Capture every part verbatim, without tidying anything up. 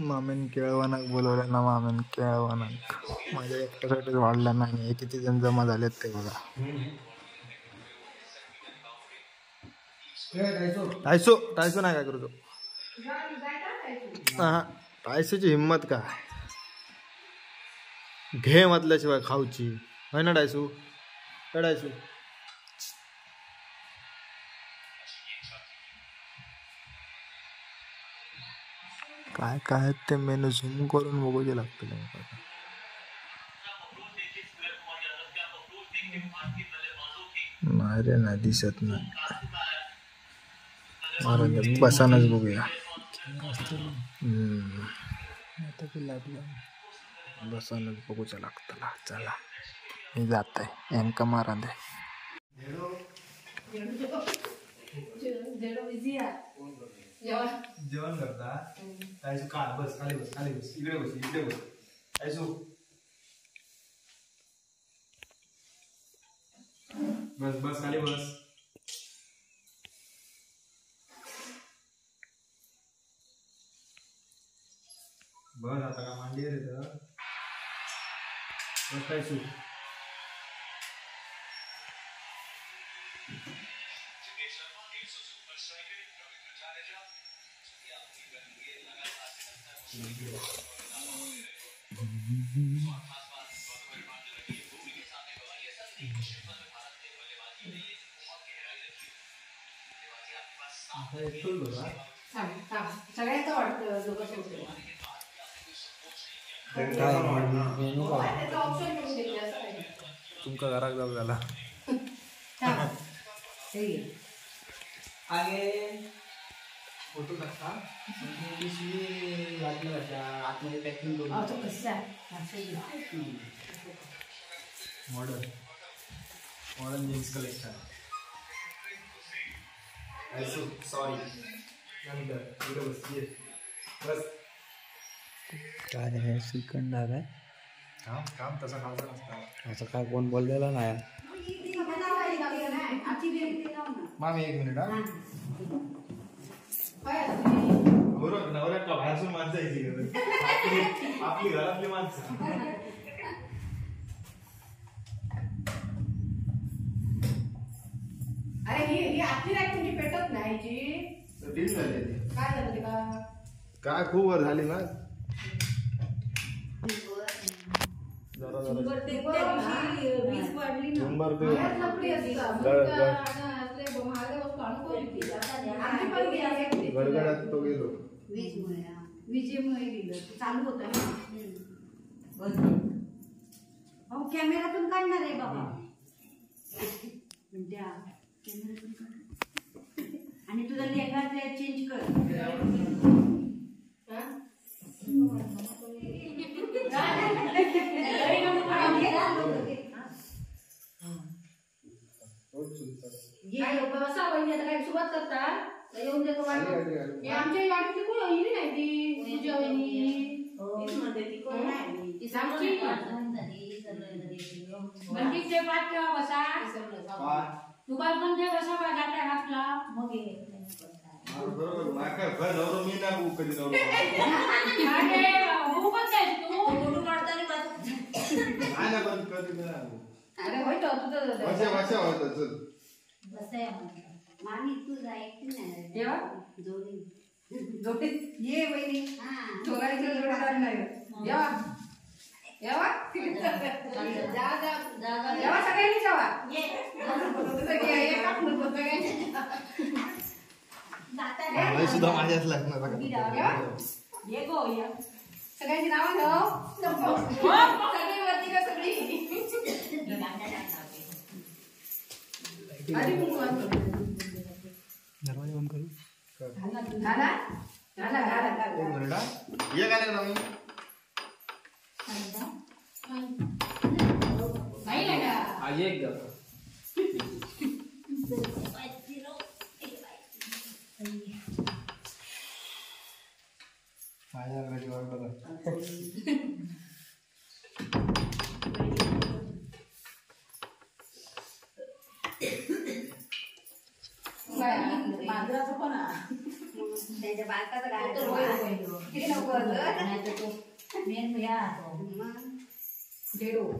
मामेन केळवणाक बोलवलं ना, मामेन केळवणाक माझ्या एकट्यासाठीच वाढला नाही. हे किती जण जमा झालेत ते बघा. टायसो टायसो नाही काय करू तो. हा टायसोची हिंमत काय घे मधल्याशिवाय खाऊची होय ना डायसू. डायसू काय काय ते मेनू झूम करून बघूचे लागतं. नाही रे नाही दिसत नाही. बसानच बघूया. बसानच बघूच्या लागतं. चला मी जात आहे एमका मारा दे. जेवण करता का बस खाली बस खाली बस इकडे बस इकडे बस आयसू बस बस खाली बस. बस आता का मांडी रे तर बस आयसू. सगळ्यांचं वाटतं तुमका घरात जाऊ झाला. फोटो टाका आतमध्ये पॅकिंग करून modern modern jeans collection. Sorry बस काय आहे श्रीखंड आहे काम काम तसं खायचं नसतं. असं काय कोण बोललेलं नाही. मामी एक मिनिट हा बरोबर नवऱ्या का बाहेरसून माणसं यायची आपली आपली घरातली माणसं. अरे ही ही आपली नाही तुमची पेटत नाही जी डील झाली. काय झालं ते का काय खूप वर झाली ना. जरा जरा वीज वाढली ना. गडगडात तो गेलो वीजमुळे विजेमुळे गेलं चालू होतं ना. हो कॅमेरातून काढणार आहे बाबा. द्या कॅमेरातून काढ आणि तुझा लेखा चेंज कर. काय सुरुवात करता येऊन देतो. आमच्या वाटली कोण येईल नाही ती तुझ्या बसा दुपार पण ते बसा जात्या घातला मग अरे होय तुझं मामी तू जायची नाही जोडी जोडी ये बहिणी जोडायचं जोडदार नाही या यावा जा जा जा यावा सगळ्यांनी जावा ये एक आपण सगळ्यांनी जाता सुद्धा माझ्याच लागणार. ये गो या सगळ्यांची नावं घेऊ सगळी वरती का सगळी आधी दरवाजा बंद करू. झाला झाला झाला ये काय ना नाही लगा आज एक जातो. माझ्या घरी वाटत मांजराचं पण त्याच्या बालकाचं गाणं किती नको होतं मेन या डेडो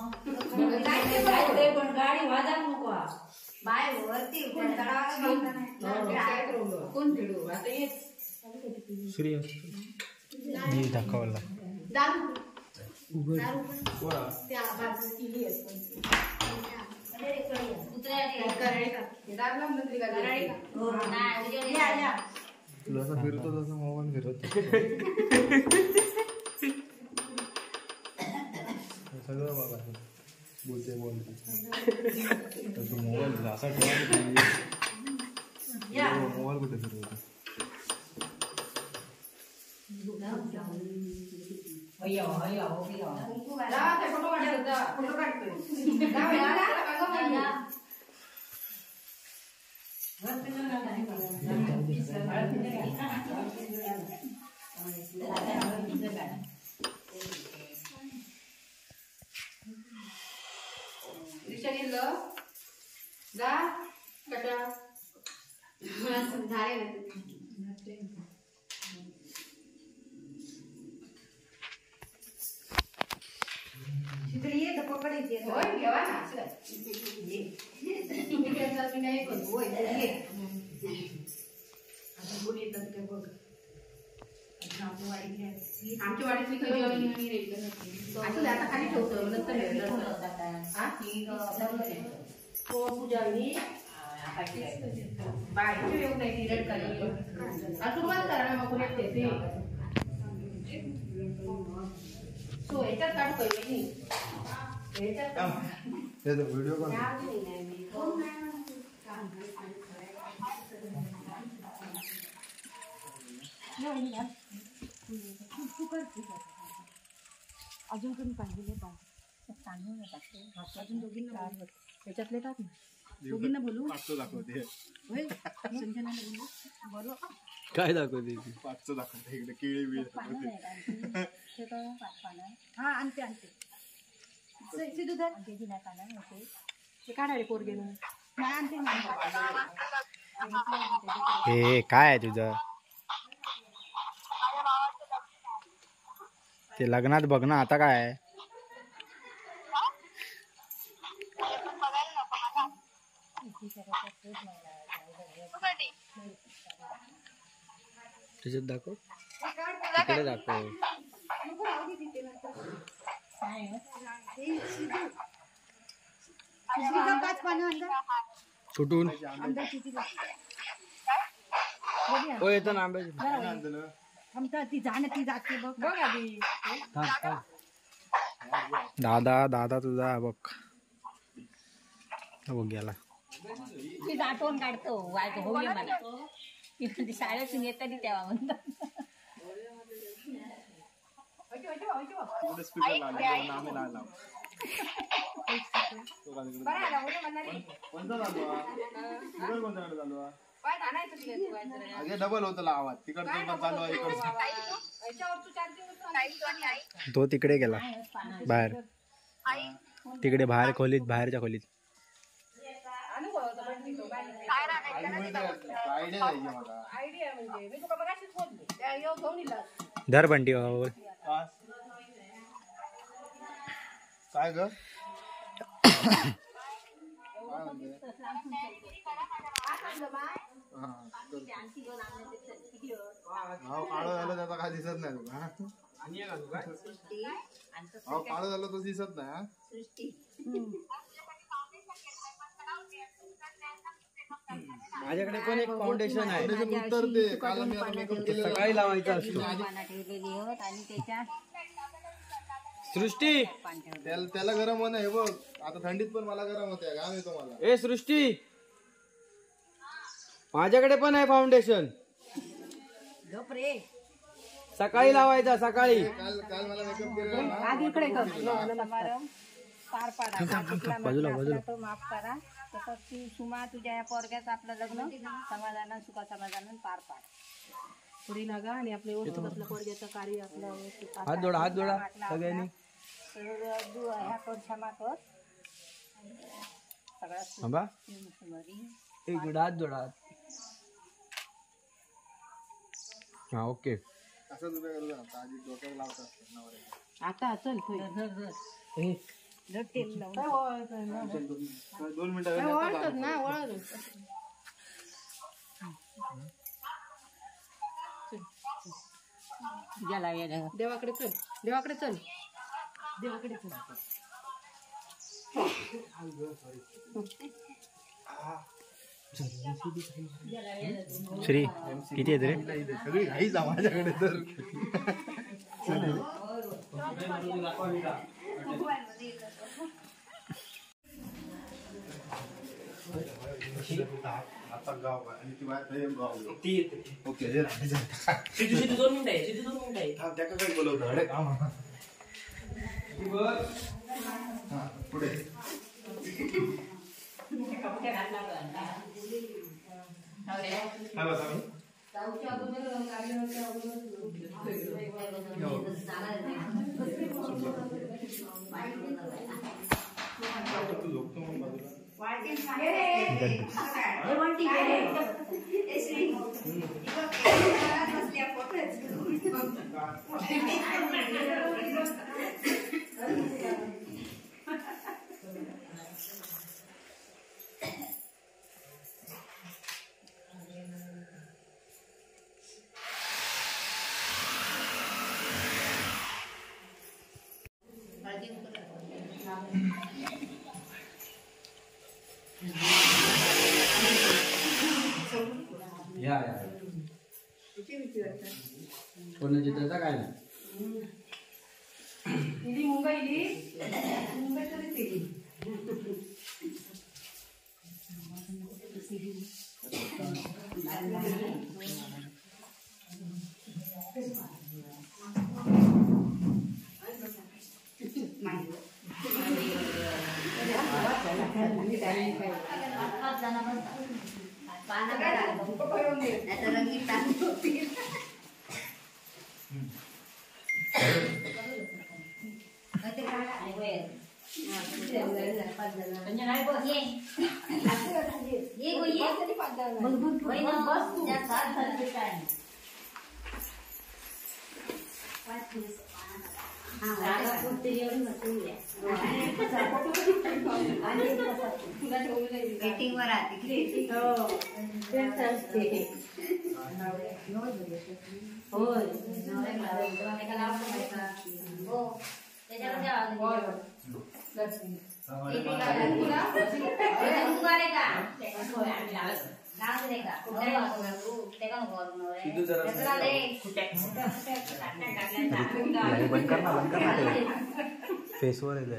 पण गाडी वाजा नको बाय वरती कोण डेडो आता येत श्री मी दाखवला तुला असं फिरतो तसं मोबाईल फिरत सगळं बघा बोलते बोलते तसं मोबाईल असा ठेवा मोबाईल कुठे फिरवतो आमच्या वाडीतली आता खाली ठेवतो नंतर पूजावी बाहेर येऊ नाही रेड सुरुवात करा मग येते सो याच्यात काढतोय व्हिडिओ अजून कमी पाहिजे अजून दोघींना त्याच्यातले टाक ना दोघींना बोलू दाखवते संजनाला बोलू बोलो काय दाखवते पाचचं दाखवते इकडे केळी बिळी हा आणते आणते ते काढायला पोर गेलो हे काय आहे तुझं ते लग्नात बघ ना आता काय आहे त्याच्यात दाखव तिकडे दाखव कुठून हो येतो ना आंब्याची ती जाण ती जाते बघ बघ आधी दादा दादा तुझा बघ बघ गेला ती आठवण काढतो होऊया मला ती शाळेतून येताना तेव्हा म्हणतात डबल होत आवाज तिकडचं चालू तो तिकडे गेला बाहेर तिकडे बाहेर खोलीत बाहेरच्या खोलीत धर बंटी काय ग काळं झालं त्याचा काय दिसत नाही तुला काळं झालं तो दिसत नाही माझ्याकडे पण एक फाउंडेशन आहे उत्तर ते काल मी मेकअप केलेला सकाळी लावायचा असतो आणि त्याच्या सृष्टी त्याला गरम होणं हे बघ आता थंडीत पण मला गरम होते घाम येतो मला ए सृष्टी माझ्याकडे पण आहे फाउंडेशन सकाळी लावायचा सकाळी काल काल मला मेकअप केलेला पार पाडा बाजूला बाजूला माफ करा तसंच ती सुमा तुझ्या या पोरग्याचं आपलं लग्न समाधान सुखा समाधान पार पाड पुढे लागा आणि आपल्या व्यवस्थित आपल्या पोरग्याचं कार्य आपलं हात जोडा हात जोडा सगळ्यांनी ह्या कर क्षमा कर सगळ्या एक जोडा हात जोडा हा ओके. आता चल दोन मिनिटं ना वळत देवाकडे चल देवाकडे चल देवाकडे चल. श्री किती आहेत रे? सगळी घाई जा माझ्याकडे तर. आता गाव आणि ती बाहेर गाव ओके. दोन मिनिटं आहे दोन मिनिटं आहे. त्या काय बोलवतं अरे काम पुढे या या कोण चित्राचा काय नाही. मुंबईली मुंबई तरी मीटिंगवर आली होय बंद कर ना बंद कर ना ते फेसवर येते.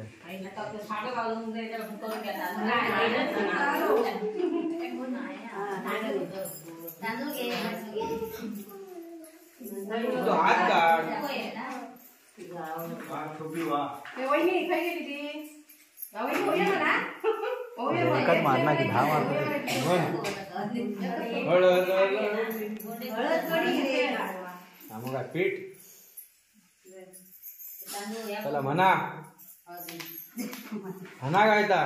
हात काढ. एकच मारना की दहा मारना. मग काय पीठ चला म्हणा म्हणा काय तर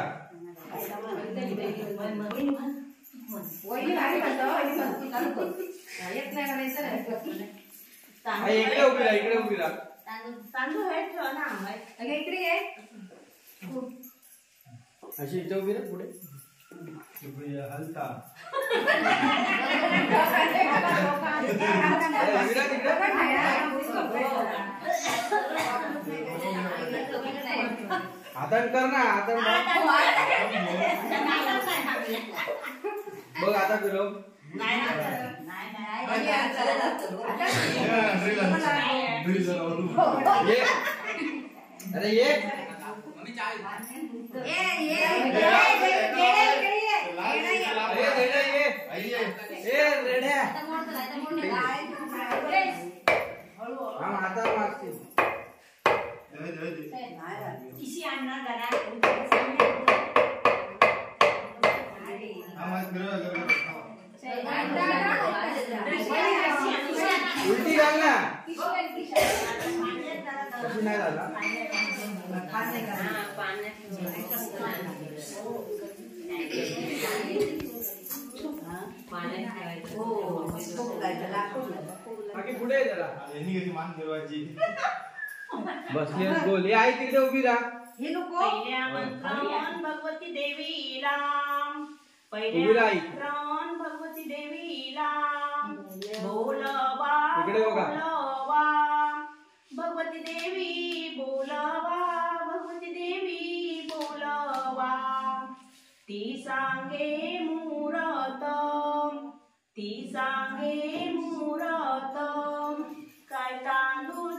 इकडे उभी राहा इकडे उभी राहा. अशी इथे उभी रे पुढे हलता हातान कर ना हातान बघ आता फिरव. अरे ये हाता मारते उलटी घाल ना कशी नाही झाला. बाकी पुढे जरा यांनी कशी मान फिरवायची बसली बोल आई तिकडे उभी राहा हे नको पहिल्या मंत्रान भगवती देवीला उभी पहिल्या राहा आई. मंत्रान भगवती देवीला बोलवा इकडे बघा. बोलवा भगवती देवी बोलवा भगवती देवी बोलवा ती सांगे मुहूर्त ती सांगे मुहूर्त काय तांदूळ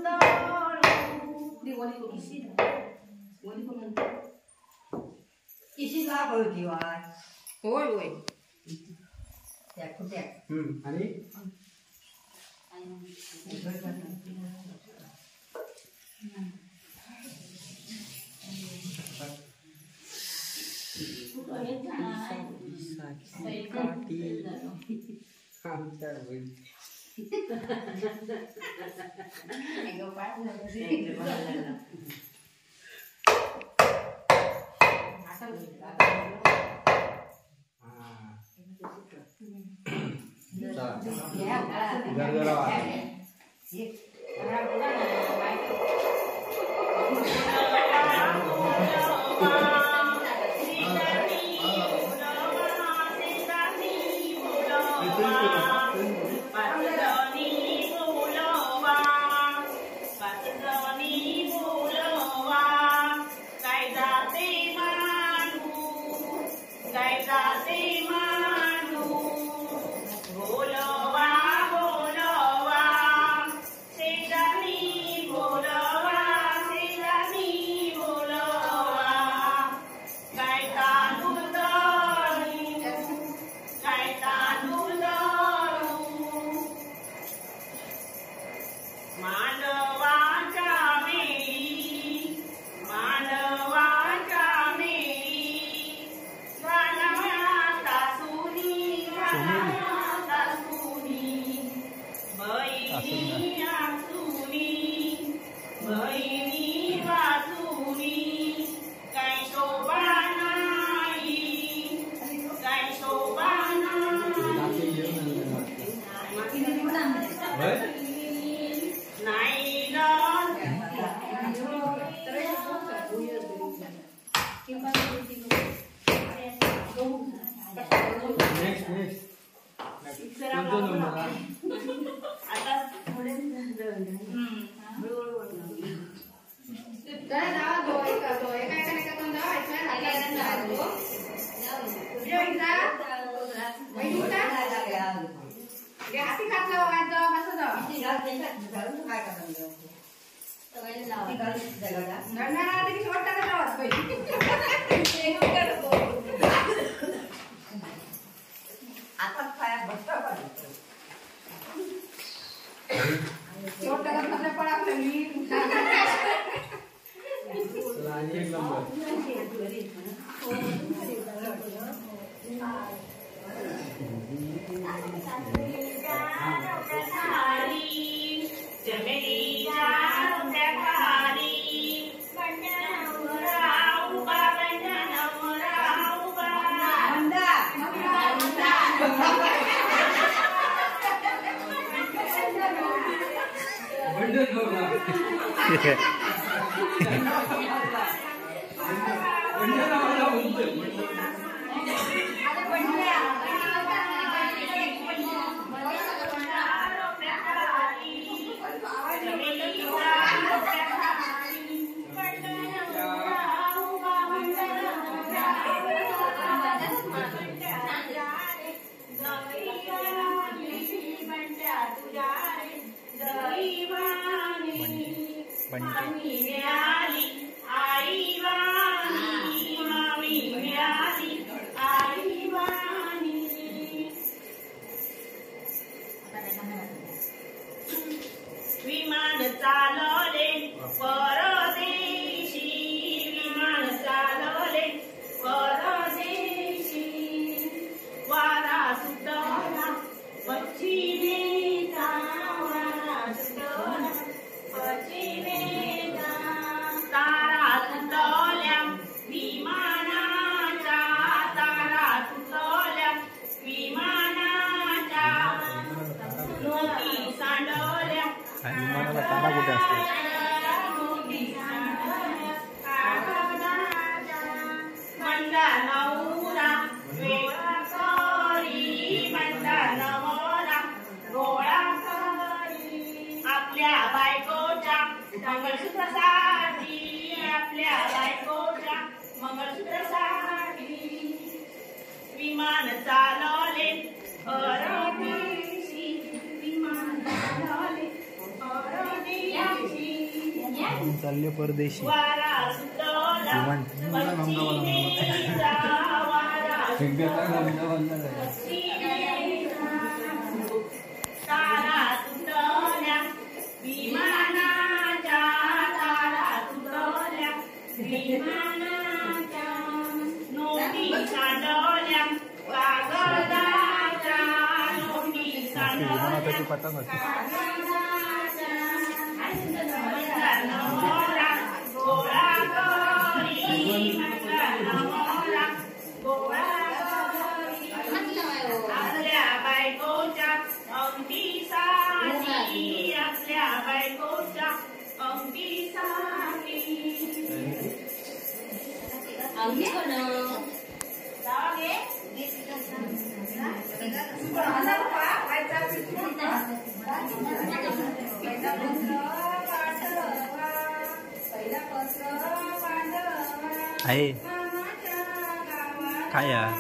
दळू किशी लाभ होती वाय होय होय त्या कुठे हम्म आणि आमच्या बहीण. हा. चला. जरा जरा वाजवा. विमान चालवले परदेशी विमान चालवले परदेशी वारा सुटला पश्चिमेचा वारा सुटला पश्चिमेचा तारा तुटल्या विमानाच्या तारा तुटल्या विमानाच्या नोटी सांडवल्या मंगळसूत्रासाठी आपल्या बायकोच्या मंगळसूत्रासाठी विमान चालवले परदेशी विमान चालवले परदेशी चालले परदेशी वारा सुटला पश्चिमेचा वारा तारा तुटल्या विमानाच्या तारा तुटल्या विमानाच्या नोटी सांडवल्या कागदाच्या नोटी सांडवल्या पतंग होती मंगळनवरा गोळा करी मंगळनवरा गोळा करी आपल्या बायकोच्या अंगठीसाठी आपल्या बायकोच्या अंगठीसाठी अंगी कोण जागे आहे काय या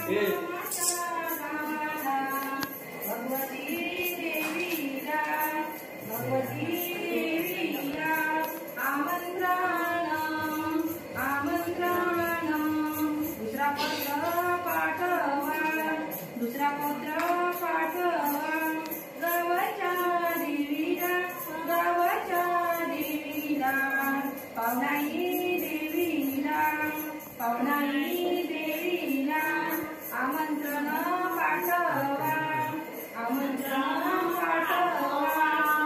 दुसरा पत्र पाठवा गावाच्या देवीला गावाच्या देवीला पावनाई देवीला पावनाई देवीला आमंत्रण पाठवा आमंत्रण पाठवा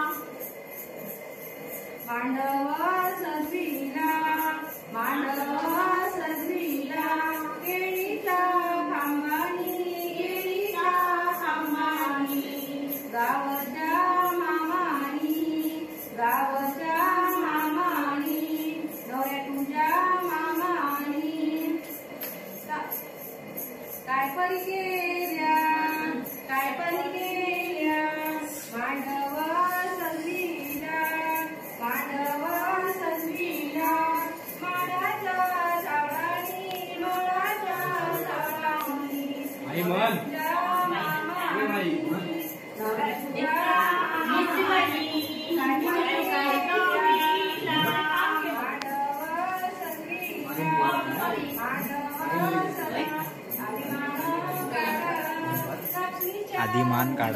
मांडव सजविला मांडव सजविला केळीच्या खांबानी केळीच्या खांबानी गावच्या मामानी गावच्या मामानी नवऱ्या तुझ्या मामानी काय परी केल्या काय परी केल्या मांडव सजविला मांडव सजविला माडाच्या झाडानी मोडाच्या झाडानी आई म्हण आधी मान काढा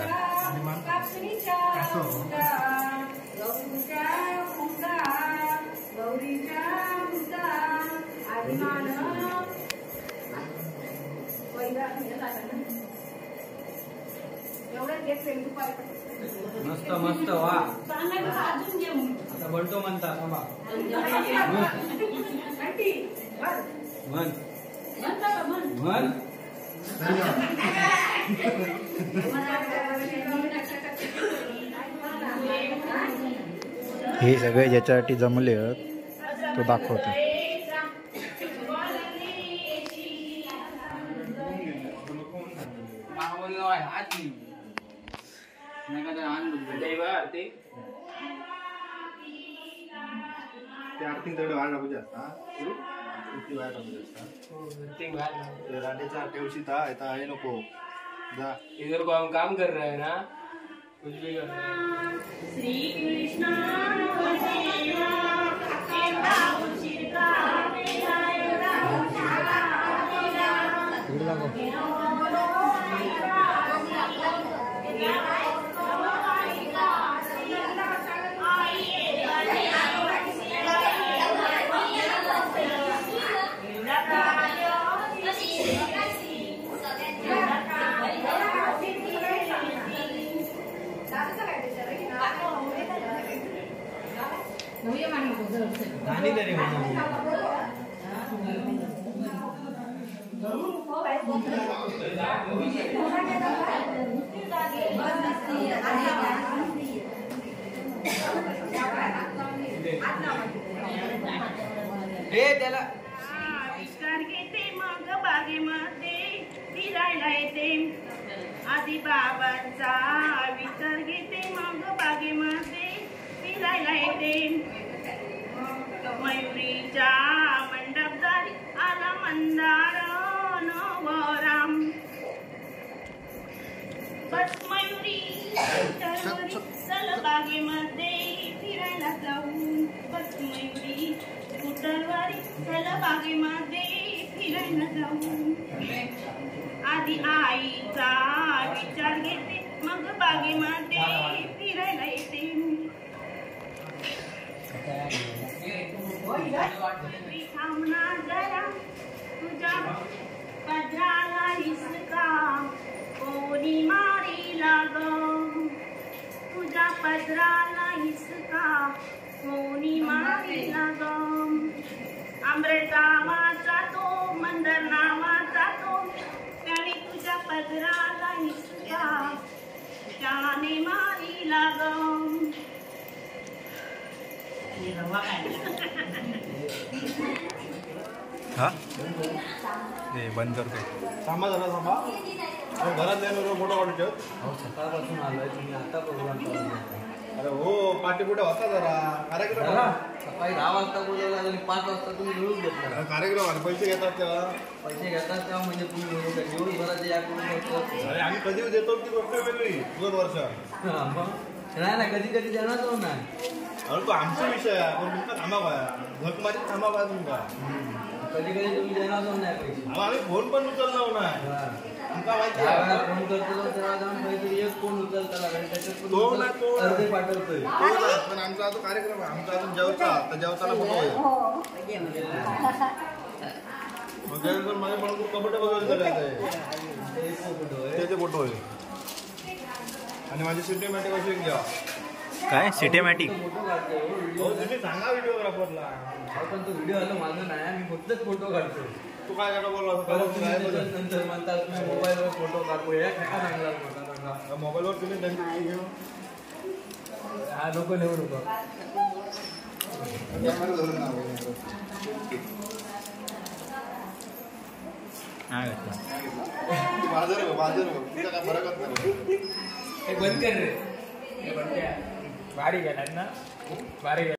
मस्त मस्त वा आता बनतो म्हणता म्हण म्हण हे सगळे ज्याच्यासाठी जमले तो दाखवतो आरती तेवढे वाढ लागू जास्त वाढ लागू जास्त राधेचा ठेवशी था येता आहे नको जा इधर को हम काम कर रहे हैं ना कुछ भी कर रहे हैं श्री कृष्ण गाणी तरी हे त्याला विचार घेते मग बागेमध्ये फिरायला येते आधी बाबांचा विचार घेते मग बागेमध्ये फिरायला येते मयुरीच्या मंडपदारी आला मंदार नवराम बस मयुरी स्कूटरवरी चल बागेमध्ये फिरायला जाऊ बस मयुरी स्कूटरवरी चल बागेमध्ये फिरायला जाऊ आधी आईचा विचार घेते मग बागेमध्ये फिरायला येते थांबना जरा तुझ्या पदराला हिसका कोणी मारी लाग तुझ्या पदराला हिसका कोणी मारी लाग आंबरे गावाचा तो मंदर नावाचा तो त्याने तुझ्या पदराला हिसका त्याने मारी लाग हा ते बंद कर काय थांबा जरा थांबा घरात जाऊन फोटो काढू ठेव सकाळपासून आलोय तुम्ही आता प्रोग्राम अरे हो पाठी कुठे होता जरा कार्यक्रम सकाळी दहा वाजता बोलवला आणि पाच वाजता तुम्ही मिळून घेतला कार्यक्रम आणि पैसे घेतात तेव्हा पैसे घेतात तेव्हा म्हणजे तुम्ही मिळून दिवसभराचे या करून अरे आम्ही कधी देतो ती गोष्ट वेगळी दोन वर्ष नाही ना कधी कधी देणार तो नाही अरे तो आमचा विषय आहे पण तुमचा थांबा काय झक माझी थांबा काय तुमका कधी कधी तुम्ही देणार नाही पैसे आम्ही फोन पण उचललो नाही आमका माहिती आहे फोन करतो तेव्हा जाऊन पैसे एक फोन उचलता त्याच्यात तो ना तो अर्धे पाठवतोय पण आमचा अजून कार्यक्रम आहे आमचा अजून जेवता तर जेवताना फोटो होईल मग जेवण माझे पण कपडे वगैरे त्याचे फोटो होईल आणि माझी सिस्टमॅटिक अशी घ्या काय सिस्टमॅटिक फोटो काढतो हो तुम्ही सांगा व्हिडिओग्राफरला पण तो व्हिडिओ आला माझा नाही मी फक्तच फोटो काढतो तू काय काय बोलला नंतर म्हणतात तुम्ही मोबाईलवर फोटो काढतो या काय सांगला मोबाईलवर तुम्ही त्यांची घेऊ हा नको नेऊ नको बाजार बाजार तुझा काय फरकच नाही बंद कर रे गाडी गेला ना बारी